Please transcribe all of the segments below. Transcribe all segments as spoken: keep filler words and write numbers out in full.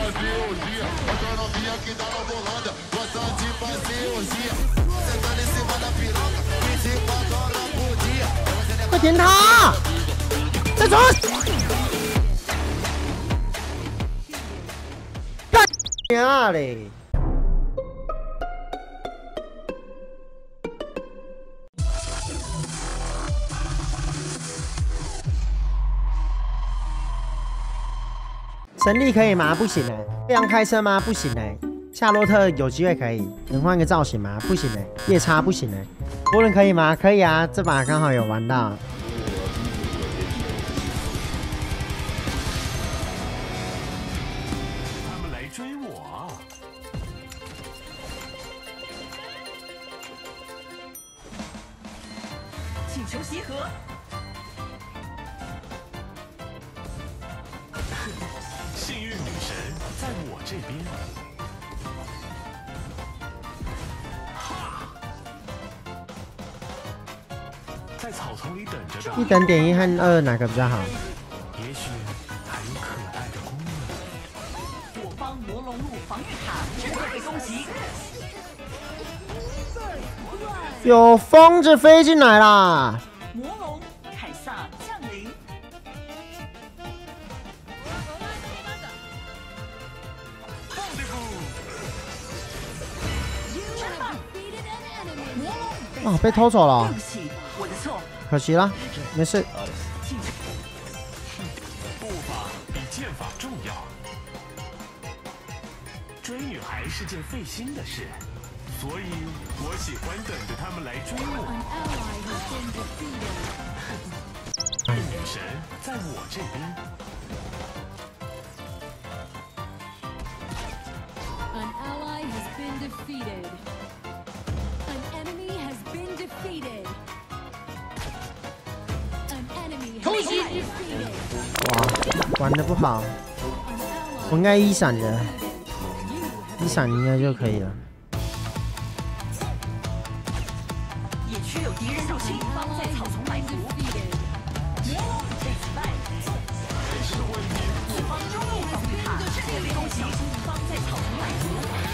快点他！再走！干呀嘞！ 神力可以吗？不行哎、欸。这样开车吗？不行哎、欸。夏洛特有机会可以，能换个造型吗？不行哎、欸。夜叉不行哎、欸。波人可以吗？可以啊，这把刚好有玩到。 他们来追我。请求集合。 幸运女神在我这边。哈！在草丛里等着的。 一等点一和二哪个比较好？ 也许还有可爱的姑娘。 我方魔龙路防御塔正在被攻击。 有疯子飞进来啦！ 魔龙凯撒降临。 哦，被偷走了， 对不起，我的错， 可惜了，没事。 步伐比剑法重要。追女孩是件费心的事，所以我喜欢等着他们来追我。女神在我这边。 An ally has been defeated. An enemy has been defeated. An enemy has been defeated. 哇，玩的不好， An 我 ally 应该一闪的， defeated. 一闪应该就可以了。 野区有敌人入侵，方在草丛埋伏。魔龙被击败。我方中路防御塔正在被攻击，方在草丛埋伏。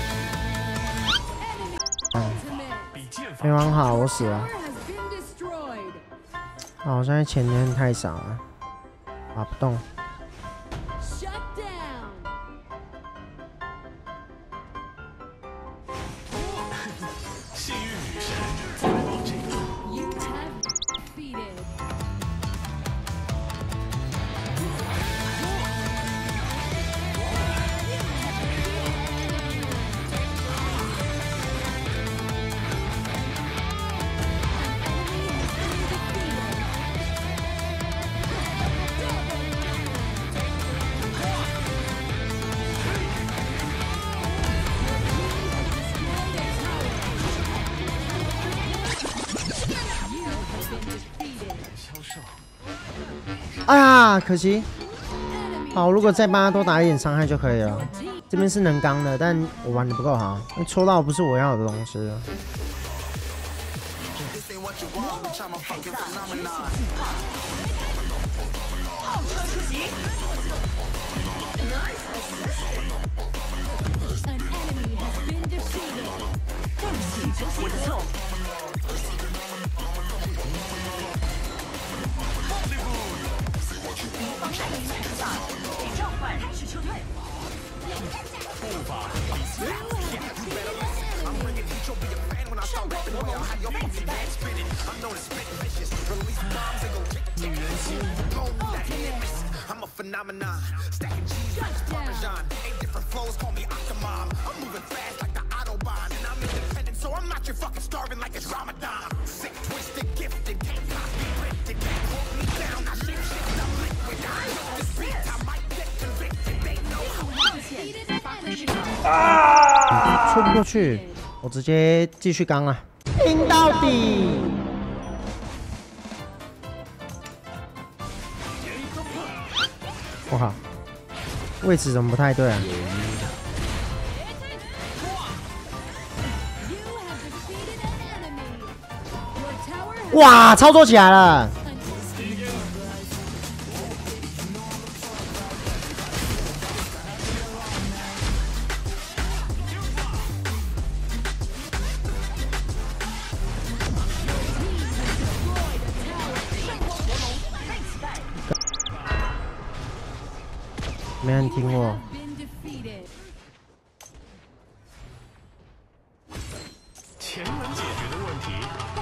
没玩好，我死了。 Has been destroyed. 好，我现在钱真的太少了，打不动。 Shut down. 幸运女神在我这边。 You have defeated. 销售。 哎呀，可惜。好，如果再帮他多打一点伤害就可以了。这边是能刚的，但我玩的不够好，抽到不是我要的东西了。 炮车出击！ An enemy has been defeated. 对不起，我的错。敌方战役凯撒被召唤，开始撤退。 步伐上怪魔龙被击败。 女人心。 I'm a phenomenon, stacking cheese like Parmesan. Eight different flows, call me Octomom. I'm moving fast like the Autobahn, and I'm independent, so I'm not your fucking starving like it's Ramadan. Sick, twisted, gifted, can't copy, printed, can't hold me down. I shake shit, I'm liquid. I know this beat, I might get convicted. They know how 冒险发挥失常。 戳不过去，我直接继续刚了，拼到底。 我靠，位置怎么不太对啊？ You have defeated an enemy. Your tower has 哇，操作起来了！ an 没人听我。 钱能解决的问题。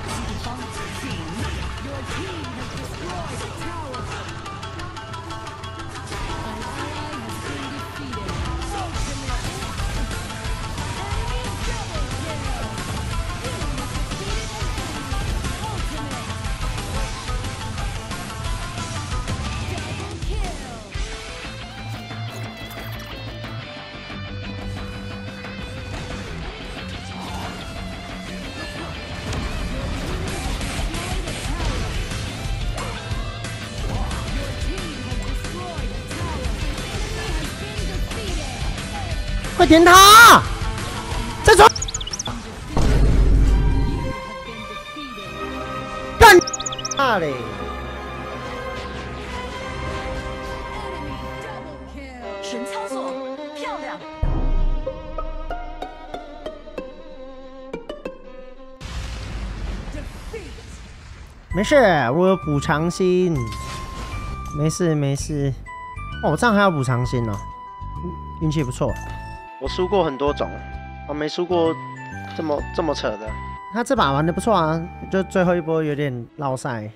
快点他！再传！干那嘞！ 神操作，漂亮！ 没事，我有补偿心。没事没事。哦，我这样还有补偿心哦，运气不错。 我输过很多种，我没输过这么这么扯的。他这把玩的不错啊，就最后一波有点落赛。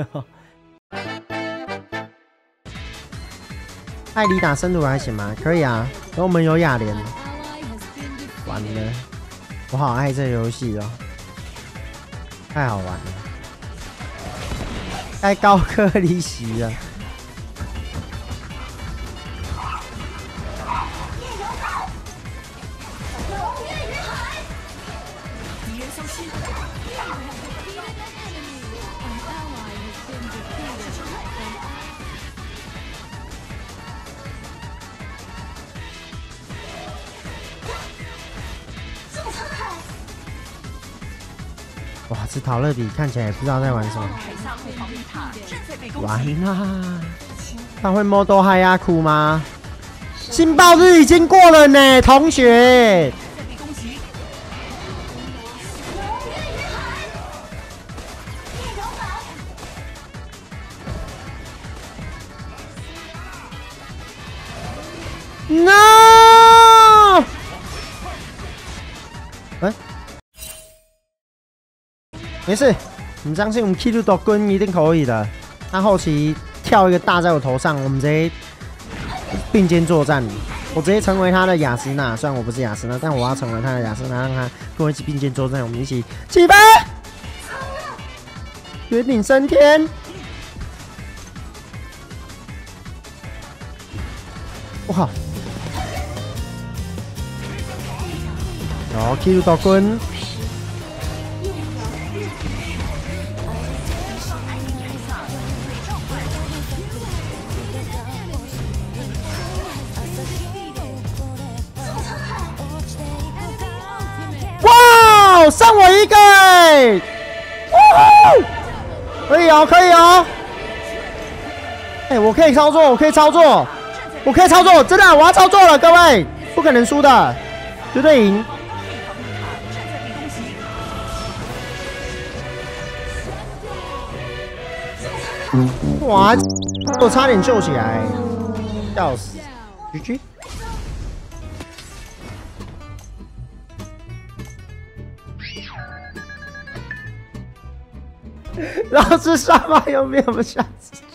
艾里打深度还行吗？可以啊，可我们有雅莲。完了，我好爱这游戏哦，太好玩了，太高颗离席了。 哇，这陶乐比看起来也不知道在玩什么。完啦！他会摸多嗨亚库吗？新爆日已经过了呢，同学。No！ 哎。 没事，你相信我们 Kill 斗棍一定可以的。他后期跳一个大在我头上，我们直接并肩作战。我直接成为他的雅斯娜，虽然我不是雅斯娜，但我要成为他的雅斯娜，让他跟我一起并肩作战。我们一起起飞，绝顶升天！哇！哦 ，Kill 斗棍。 上我一个哎、欸！可以哦，可以哦。哎、欸，我可以操作，我可以操作，我可以操作，真的，我要操作了，各位，不可能输的，绝对赢。哇！我差点救起来，笑死 ！G G。 老师刷马有没有下次？